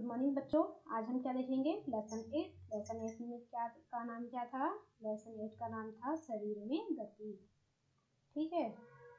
Good morning बच्चों। आज हम क्या देखेंगे? लेसन 8। लेसन 8 में क्या का नाम क्या था? लेसन 8 का नाम था शरीर में गति। ठीक है,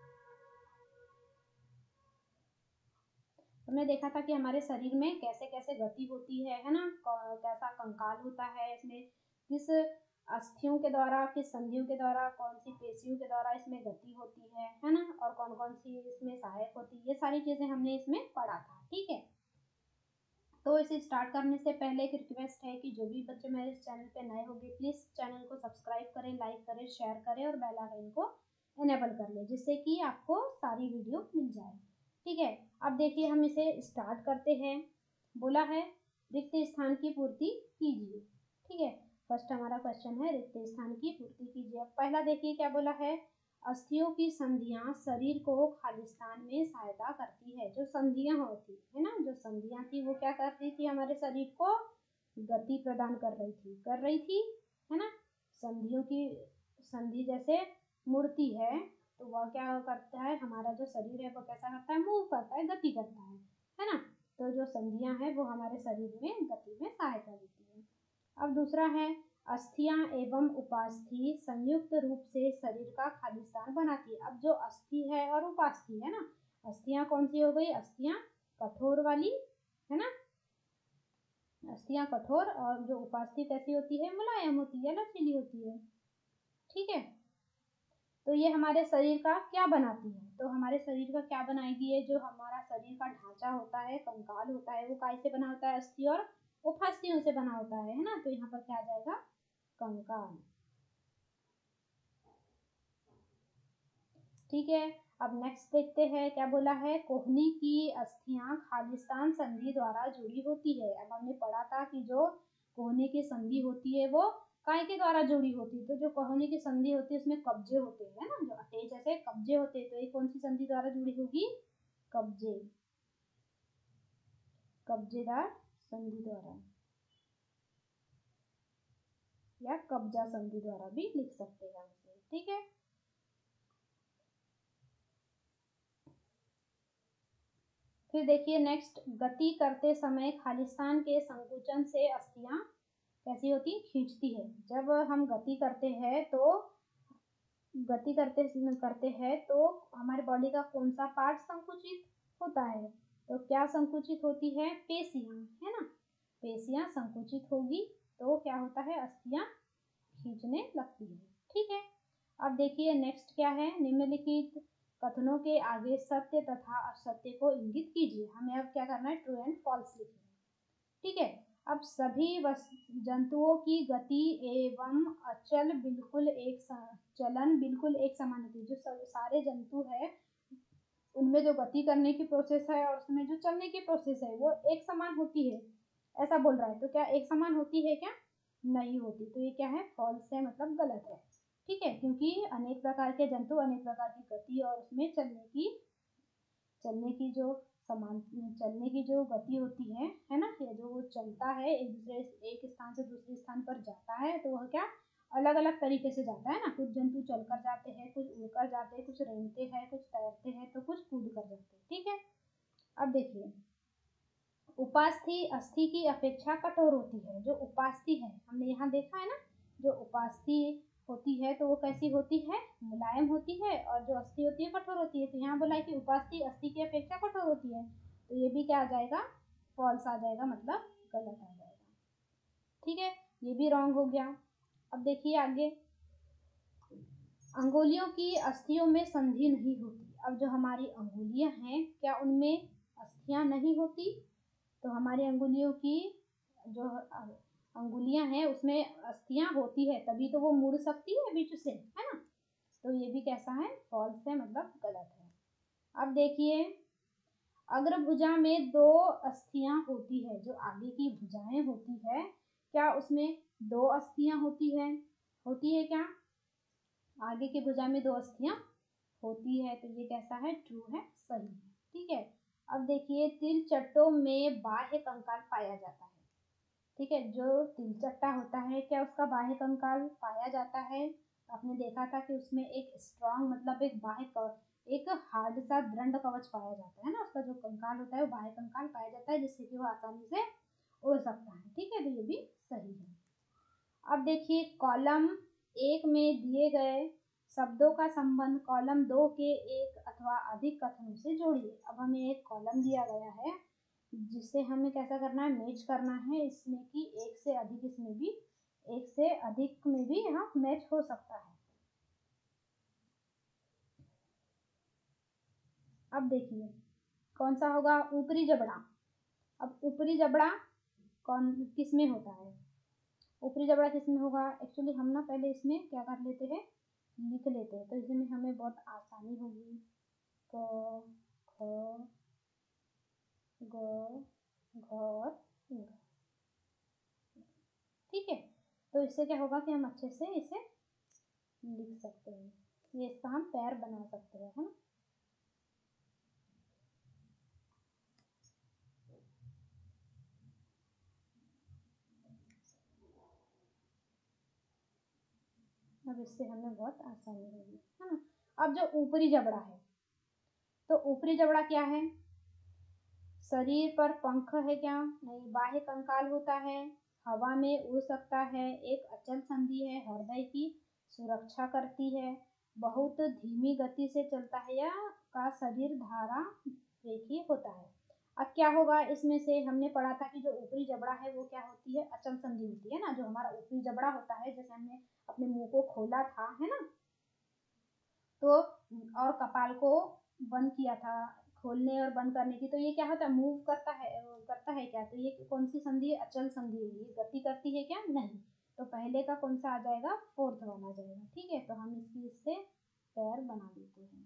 हमने देखा था कि हमारे शरीर में कैसे कैसे गति होती है ना, कैसा कंकाल होता है, इसमें किस अस्थियों के द्वारा, किस संधियों के द्वारा, कौन सी पेशियों के द्वारा इसमें गति होती है ना, और कौन कौन सी इसमें सहायक होती है, ये सारी चीजें हमने इसमें पढ़ा था। ठीक है, तो इसे स्टार्ट करने से पहले एक रिक्वेस्ट है कि जो भी बच्चे मेरे चैनल पे नए होंगे प्लीज़ चैनल को सब्सक्राइब करें, लाइक करें, शेयर करें और बेल आइकन को इनेबल कर लें, जिससे कि आपको सारी वीडियो मिल जाए। ठीक है, अब देखिए हम इसे स्टार्ट करते हैं। बोला है रिक्त स्थान की पूर्ति कीजिए। ठीक है, फर्स्ट हमारा क्वेश्चन है रिक्त स्थान की पूर्ति कीजिए। अब पहला देखिए क्या बोला है, अस्थियों की संधियां शरीर को खालिस्तान में सहायता करती है। जो संधियां होती है ना, जो संधियां थी वो क्या कर रही थी? हमारे शरीर को गति प्रदान कर रही थी है ना। संधियों की संधि जैसे मुड़ती है तो वह क्या करता है, हमारा जो शरीर है वो कैसा करता है? मूव करता है, गति करता है ना। तो जो संधियां हैं वो हमारे शरीर में गति में सहायता देती है। अब दूसरा है अस्थियां एवं उपास्थि संयुक्त रूप से शरीर का खालिस्तान बनाती है। अब जो अस्थि है और उपास्थि है ना, अस्थियां कौन सी हो गई? अस्थियां कठोर वाली है ना, अस्थियां कठोर, और जो उपास्थि कैसी होती है? मुलायम होती है, लचीली होती है। ठीक है, तो ये हमारे शरीर का क्या बनाती है? तो हमारे शरीर का क्या बनाएगी? ये जो हमारा शरीर का ढांचा होता है, कंकाल होता है, वो कैसे बना होता है? अस्थि और उपास्थियों से बना होता है ना। तो यहाँ पर क्या आ जाएगा? कंकाल। ठीक है, अब नेक्स्ट देखते हैं क्या बोला है। कोहनी की अस्थियां खालिस्तान संधि द्वारा जुड़ी होती है। अब हमने पढ़ा था कि जो कोहनी की संधि होती है वो काय के द्वारा जुड़ी होती है। तो जो कोहनी की संधि होती है उसमें कब्जे होते हैं ना, जो अटैच ऐसे कब्जे होते हैं। तो ये कौन सी संधि द्वारा जुड़ी होगी? कब्जे, कब्जेदार संधि द्वारा, या कब्जा संधि द्वारा भी लिख सकते हैं इसे। ठीक है, फिर देखिए नेक्स्ट, गति करते समय खालिस्तान के संकुचन से अस्थियां कैसी होती? खींचती है। जब हम गति करते हैं तो हमारे बॉडी का कौन सा पार्ट संकुचित होता है? तो क्या संकुचित होती है? पेशियां है ना, पेशियां संकुचित होगी तो क्या होता है? अस्थियां खींचने लगती है। ठीक है, अब देखिए नेक्स्ट क्या है। निम्नलिखित कथनों के आगे सत्य तथा असत्य को इंगित कीजिए। हमें अब क्या करना है? ट्रू एंड फॉल्स लिखना है। ठीक है, अब सभी जंतुओं की गति एवं चलन बिल्कुल एक समान होती है। जो सारे जंतु है उनमें जो गति करने की प्रोसेस है और उसमें जो चलने की प्रोसेस है वो एक समान होती है, ऐसा बोल रहा है। तो क्या एक समान होती है? क्या नहीं होती। तो ये क्या है? फॉल्स है, मतलब गलत है। ठीक है, क्योंकि अनेक प्रकार के जंतु अनेक प्रकार की गति और उसमें चलने की जो गति होती है ना, ये जो वो चलता है एक स्थान से दूसरे स्थान पर जाता है, तो वह क्या अलग अलग तरीके से जाता है ना। कुछ जंतु चलकर जाते हैं, कुछ उड़कर जाते हैं, कुछ रेंगते हैं, कुछ तैरते हैं, तो कुछ कूद कर जाते हैं। ठीक है, अब देखिए उपास्थि अस्थि की अपेक्षा कठोर होती है। जो उपास्थि है हमने यहाँ देखा है ना, जो उपास्थि होती है तो वो कैसी होती है? मुलायम होती है, और जो अस्थि होती है कठोर होती है। तो यहाँ बोला है कि उपास्थि अस्थि की अपेक्षा कठोर होती है, तो ये भी क्या आ जाएगा? फॉल्स आ जाएगा, मतलब गलत आ जाएगा। ठीक है, ये भी रॉन्ग हो गया। अब देखिए आगे, अंगुलियों की अस्थियों में संधि नहीं होती। अब जो हमारी अंगुलियां हैं क्या उनमें अस्थियां नहीं होती? तो हमारी अंगुलियों की जो अंगुलियां हैं उसमें अस्थियां होती है, तभी तो वो मुड़ सकती है बीच से, है ना। तो ये भी कैसा है? फॉल्स है, मतलब गलत है। अब देखिए अग्रभुजा में दो अस्थियां होती है। जो आगे की भुजाएं होती है क्या उसमें दो अस्थियां होती है क्या? आगे की भुजा में दो अस्थियां होती है, तो ये कैसा है? ट्रू है, सही है। ठीक है, अब देखिए तिलचट्टों में बाह्य कंकाल पाया जाता है। ठीक है, जो तिलचट्टा होता है क्या उसका बाह्य कंकाल पाया जाता है? आपने देखा था कि उसमें एक स्ट्रॉन्ग, मतलब एक हार्ड सा दृढ़ कवच पाया जाता है ना। उसका जो कंकाल होता है वो बाह्य कंकाल पाया जाता है, जिससे कि वो आसानी से उड़ सकता है। ठीक है, तो ये भी सही है। अब देखिए कॉलम 1 में दिए गए शब्दों का संबंध कॉलम 2 के एक अथवा अधिक कथनों से जोड़िए। अब हमें एक कॉलम दिया गया है जिससे हमें कैसा करना है, मैच करना है इसमें कि एक से अधिक, इसमें भी एक से अधिक में भी यहाँ मैच हो सकता है। अब देखिए कौन सा होगा, ऊपरी जबड़ा। अब ऊपरी जबड़ा कौन किस में होता है, ऊपरी जबड़ा किस में होगा, एक्चुअली हम ना पहले इसमें क्या कर लेते हैं, लिख लेते हैं, तो इसमें हमें बहुत आसानी होगी। क ख ग घ ङ। ठीक है, तो इससे क्या होगा कि हम अच्छे से इसे लिख सकते हैं, ये इसका हम पैर बना सकते हैं, है ना। अब इससे हमें बहुत आसानी होगी, है ना। अब जो ऊपरी जबड़ा है, तो ऊपरी जबड़ा क्या है, शरीर पर पंख है क्या, नहीं, बाह्य कंकाल होता है, हवा में उड़ सकता है, एक अचल संधि है, हृदय की सुरक्षा करती है, बहुत धीमी गति से चलता है या का शरीर धारा रेखीय होता है। अब क्या होगा, इसमें से हमने पढ़ा था कि जो ऊपरी जबड़ा है वो क्या होती है, अचल संधि होती है ना। जो हमारा ऊपरी जबड़ा होता है, जैसे हमने अपने मुंह को खोला था, है ना, तो और कपाल को बंद किया था, खोलने और बंद करने की, तो ये क्या होता है, मूव करता है क्या, तो ये कौन सी संधि है, अचल संधि है, ये गति करती है क्या, नहीं। तो पहले का कौन सा आ जाएगा, फोर्थ वन आ जाएगा। ठीक है, तो हम इसकी इससे पैर बना देते हैं।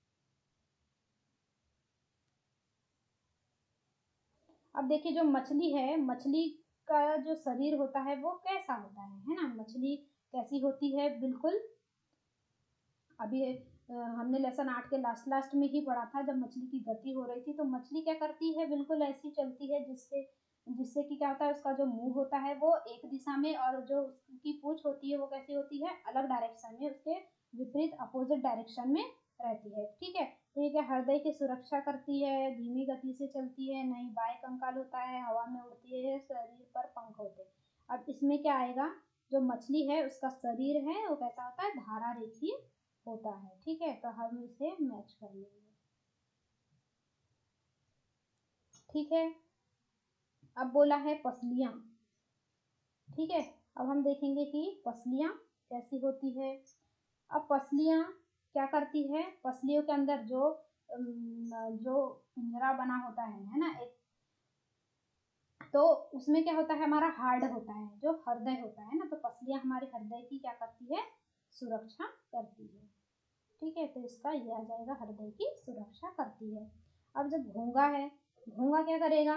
अब देखिए जो मछली है, मछली का जो शरीर होता है वो कैसा होता है ना, मछली कैसी होती है, बिल्कुल अभी हमने लेसन 8 के लास्ट में ही पढ़ा था, जब मछली की गति हो रही थी, तो मछली क्या करती है, बिल्कुल ऐसी चलती है जिससे जिससे कि क्या होता है, उसका जो मुंह होता है वो एक दिशा में, और जो उसकी पूंछ होती है वो कैसी होती है, अलग डायरेक्शन में, उसके विपरीत अपोजिट डायरेक्शन में रहती है। ठीक है, तो ये क्या हृदय की सुरक्षा करती है, धीमी गति से चलती है, नहीं, बाह्य कंकाल होता है, हवा में उड़ती है, शरीर पर पंख होते हैं। अब इसमें क्या आएगा, जो मछली है उसका शरीर है वो कैसा होता है, धारा रेखीय होता है। ठीक है, तो हम इसे मैच कर लेंगे। ठीक है, अब बोला है पसलियां। ठीक है, अब हम देखेंगे कि पसलियां कैसी होती है। अब पसलियां क्या करती है, पसलियों के अंदर जो पिंजरा बना होता है ना एक, तो उसमें क्या होता है, हमारा हार्ड होता है, जो हृदय होता है ना, तो पसलियां हमारे हृदय की क्या करती है, सुरक्षा करती है। ठीक है, तो इसका ये आ जाएगा, हृदय की सुरक्षा करती है। अब जब घोंगा है, घोंगा क्या करेगा,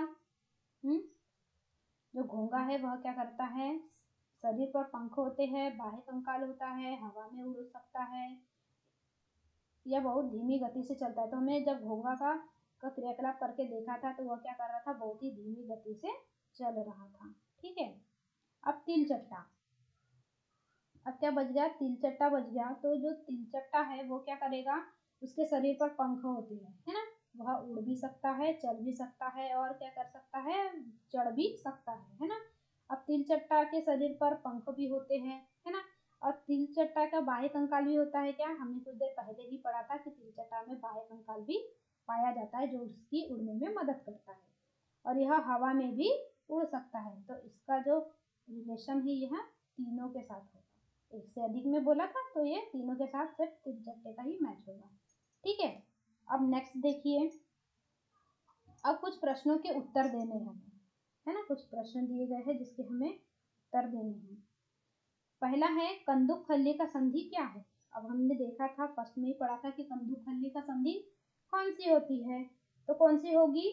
जो घोंगा है वह क्या करता है, शरीर पर पंख होते हैं, बाह्य कंकाल होता है, हवा में उड़ सकता है, या बहुत धीमी गति से चलता है। तो हमने जब घोंगा का क्रियाकलाप करके देखा था, तो वह क्या कर रहा था, बहुत ही धीमी गति से चल रहा था। ठीक है, अब तिलचट्टा, अब क्या बच गया, तिलचट्टा बच गया। तो जो तिलचट्टा है वो क्या करेगा, उसके शरीर पर पंख होते हैं, है ना, वह उड़ भी सकता है, चल भी सकता है, और क्या कर सकता है, चढ़ भी सकता है ना। अब तिलचट्टा के शरीर पर पंख भी होते हैं, है ना, और तिलचट्टा का बाह्य कंकाल भी होता है क्या, हमने कुछ देर पहले ही पढ़ा था कि तिलचट्टा में बाह्य कंकाल भी पाया जाता है, जो उसकी उड़ने में मदद करता है, और यह हवा में भी उड़ सकता है। तो इसका जो रिलेशन है यह तीनों के साथ होगा, एक से अधिक में बोला था, तो ये तीनों के साथ सिर्फ तिलचट्टे का ही मैच होगा। ठीक है, अब नेक्स्ट देखिए, अब कुछ प्रश्नों के उत्तर देने हैं हमें, है ना, कुछ प्रश्न दिए गए हैं जिसके हमें उत्तर देने हैं। पहला है, कंदुक खल्ली का संधि क्या है। अब हमने देखा था, फर्स्ट में ही पढ़ा था कि कंदुक खल्ली का संधि कौन सी होती है, तो कौन सी होगी,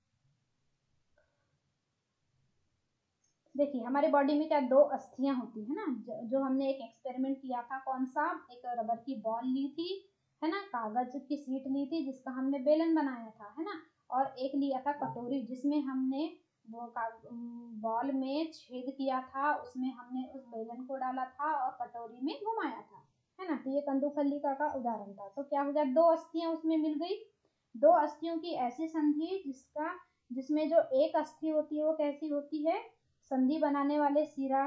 देखिए हमारे बॉडी में क्या दो अस्थियां होती है ना, जो हमने एक एक्सपेरिमेंट किया था, कौन सा, एक रबर की बॉल ली थी, है ना, कागज की शीट ली थी जिसका हमने बेलन बनाया था, है ना, और एक लिया था कटोरी जिसमें हमने वो बॉल में छेद किया था, उसमें हमने उस बेलन को डाला था और कटोरी में घुमाया था, है ना। तो ये कंदुकखल्लिका का उदाहरण था। तो क्या हो गया, दो अस्थियां उसमें मिल गई, दो अस्थियों की ऐसी संधि जिसका जिसमें जो एक अस्थि होती है वो कैसी होती है, संधि बनाने वाले सिरा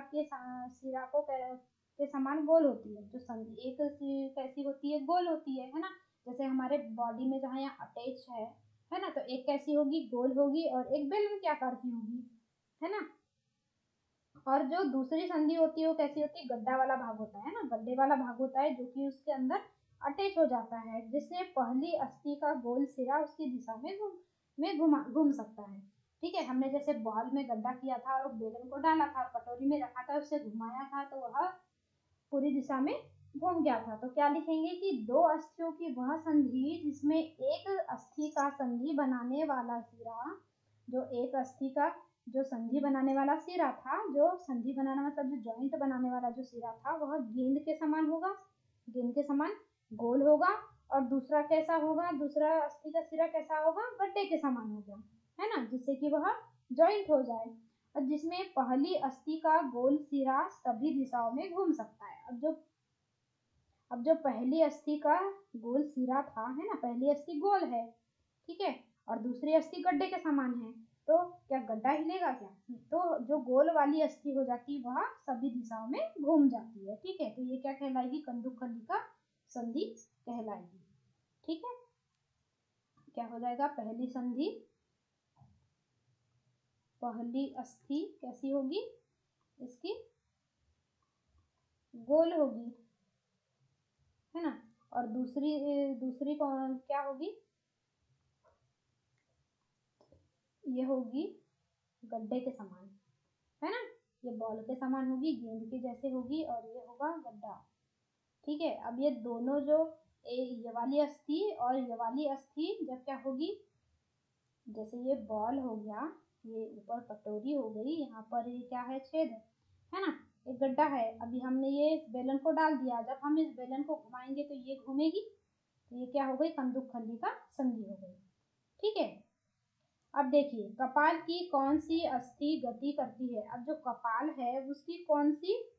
के समान गोल होती है। जो संधि एक कैसी होती है, गोल होती है ना। जैसे हमारे बॉडी में जहाँ यहाँ अटैच है ना, तो एक कैसी होगी, गोल होगी, और एक बेलन के आकार की होगी, है ना। और जो दूसरी संधि होती है वो कैसी होती है, गड्ढा वाला भाग होता है ना, गड्ढे वाला भाग होता है जो कि उसके अंदर अटैच हो जाता है, जिससे पहली अस्थि का गोल सिरा उसकी दिशा में घूम सकता है। ठीक है, हमने जैसे बॉल में गड्ढा किया था और बेलन को डाला था, कटोरी में रखा था, उसे घुमाया था, तो वह पूरी दिशा में घूम गया था। तो क्या लिखेंगे कि दो अस्थियों की वह संधि जिसमें एक अस्थि का संधि बनाने वाला सिरा, जो एक अस्थि का जो संधि बनाने वाला सिरा था, जो संधि बनाना मतलब जो जॉइंट बनाने वाला जो सिरा था, वह गेंद के समान होगा, गेंद के समान गोल होगा। और दूसरा कैसा होगा, दूसरा अस्थि का सिरा कैसा होगा, गड्ढे के समान होगा, है ना, जिससे कि वह जॉइंट हो जाए। और जिसमें पहली अस्थि का गोल सिरा सभी दिशाओं में घूम सकता है। अब जो पहली अस्थि का गोल सिरा था, है ना, पहली अस्थि गोल है, ठीक है, और दूसरी अस्थि गड्ढे के समान है, तो क्या गड्ढा हिलेगा क्या, तो जो गोल वाली अस्थि हो जाती वह सभी दिशाओं में घूम जाती है। ठीक है, तो ये क्या कहलाएगी, कंडुकलिका संधि कहलाएगी। ठीक है, क्या हो जाएगा, पहली संधि, पहली अस्थि कैसी होगी, इसकी गोल होगी, है ना, और दूसरी दूसरी कौन क्या होगी, ये होगी गड्ढे के समान, है ना, ये बॉल के समान होगी, गेंद के जैसे होगी, और ये होगा गड्ढा। ठीक है, अब ये दोनों जो ये वाली अस्थि और ये वाली अस्थि जब क्या होगी, जैसे ये बॉल हो गया, ये ऊपर कटोरी हो गई, यहाँ पर ये क्या है, छेद है ना, एक गड्ढा है। अभी हमने ये बेलन को डाल दिया, जब हम इस बेलन को घुमाएंगे तो ये घूमेगी, तो ये क्या हो गई, कंदुकखंडिका संधि हो गई। ठीक है, अब देखिए कपाल की कौन सी अस्थि गति करती है। अब जो कपाल है उसकी कौन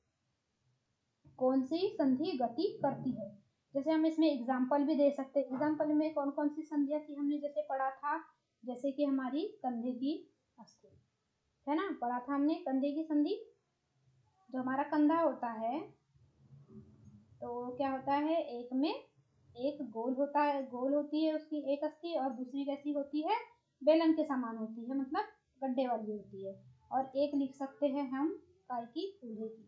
सी संधि गति करती है। जैसे हम इसमें एग्जाम्पल भी दे सकते हैं, एग्जाम्पल में कौन कौन सी संधियां थी हमने जैसे पढ़ा था, जैसे कि हमारी कंधे की अस्थि, है ना, पढ़ा था हमने कंधे की संधि। जो हमारा कंधा होता है तो क्या होता है, एक में एक गोल होता है, गोल होती है उसकी एक अस्थि, और दूसरी कैसी होती है, बेलन के समान होती है, मतलब गड्ढे वाली होती है। और एक लिख सकते हैं हम काय की, फूले की।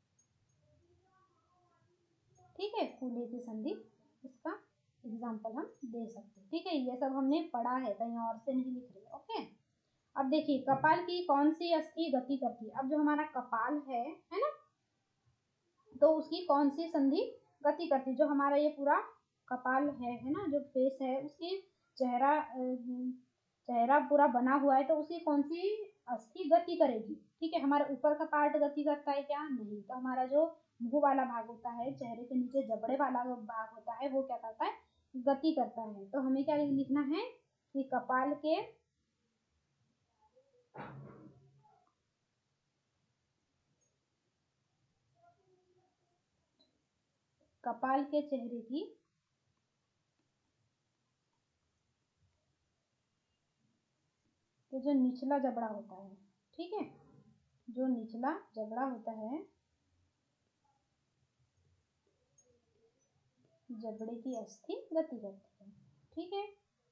ठीक है, फूले की संधि, इसका एग्जाम्पल हम दे सकते हैं। ठीक है, ये सब हमने पढ़ा है, कहीं और से नहीं लिख रहे। ओके, अब देखिए कपाल की कौन सी अस्थि गति करती है। अब जो हमारा कपाल है ना, तो उसकी कौन सी संधि गति करती है। जो हमारा ये पूरा कपाल है ना, जो फेस है, उसकी चेहरा पूरा बना हुआ है, तो उसकी कौन सी अस्थि गति करेगी। ठीक है, हमारा ऊपर का पार्ट गति करता है क्या, नहीं, तो हमारा जो मुंह वाला भाग होता है, चेहरे के नीचे जबड़े वाला जो भाग होता है, वो क्या करता है, गति करता है। तो हमें क्या लिखना है कि कपाल के चेहरे की जो निचला जबड़ा होता है, ठीक है, जो निचला जबड़ा होता है, जबड़े की अस्थि गति करती है। ठीक है,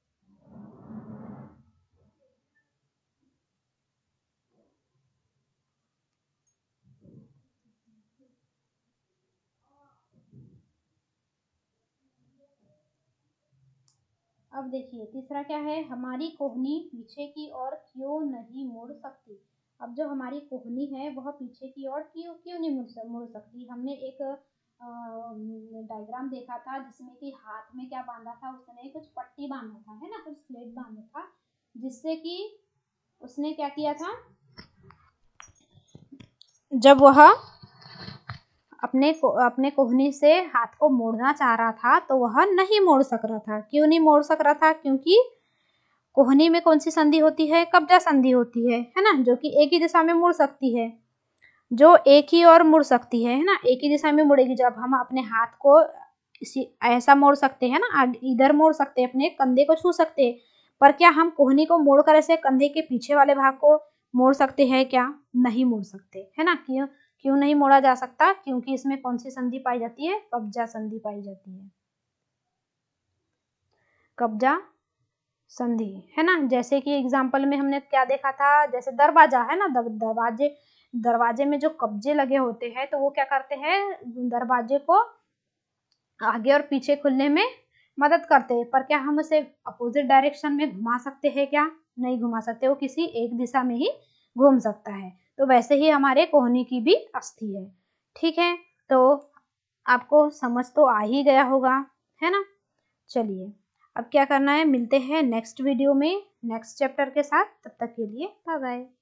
अब देखिए तीसरा क्या है, हमारी कोहनी पीछे की ओर क्यों नहीं मुड़ सकती। अब जो हमारी कोहनी है वह पीछे की ओर क्यों क्यों नहीं मुड़ सकती। हमने एक डायग्राम देखा था जिसमें कि हाथ में क्या बांधा था, उसने कुछ पट्टी बांधा था, है ना, कुछ स्लेट बांधा था, जिससे कि उसने क्या किया था, जब वह अपने कोहनी से हाथ को मोड़ना चाह रहा था तो वह नहीं मोड़ सक रहा था। क्यों नहीं मोड़ सक रहा था, क्योंकि कोहनी में कौन सी संधि होती है, कब्जा संधि होती है ना, जो कि एक ही दिशा में मुड़ सकती है, जो एक ही ओर मुड़ सकती है ना, एक ही दिशा में मुड़ेगी। जब हम अपने हाथ को ऐसा मोड़ सकते हैं ना, इधर मोड़ सकते हैं, अपने कंधे को छू सकते हैं, पर क्या हम कोहनी को मोड़कर ऐसे कंधे के पीछे वाले भाग को मोड़ सकते हैं क्या? नहीं मोड़ सकते, है ना। क्यों क्यों नहीं मोड़ा जा सकता? क्योंकि इसमें कौन सी संधि पाई जाती है? कब्जा संधि पाई जाती है, कब्जा संधि, है ना। जैसे कि एग्जाम्पल में हमने क्या देखा था, जैसे दरवाजा है ना, दरवाजे दरवाजे में जो कब्जे लगे होते हैं तो वो क्या करते हैं, दरवाजे को आगे और पीछे खुलने में मदद करते हैं। पर क्या हम उसे अपोजिट डायरेक्शन में घुमा सकते हैं क्या? नहीं घुमा सकते, वो किसी एक दिशा में ही घूम सकता है। तो वैसे ही हमारे कोहनी की भी अस्थि है। ठीक है, तो आपको समझ तो आ ही गया होगा, है ना। चलिए, अब क्या करना है, मिलते हैं नेक्स्ट वीडियो में नेक्स्ट चैप्टर के साथ। तब तक के लिए बाय बाय।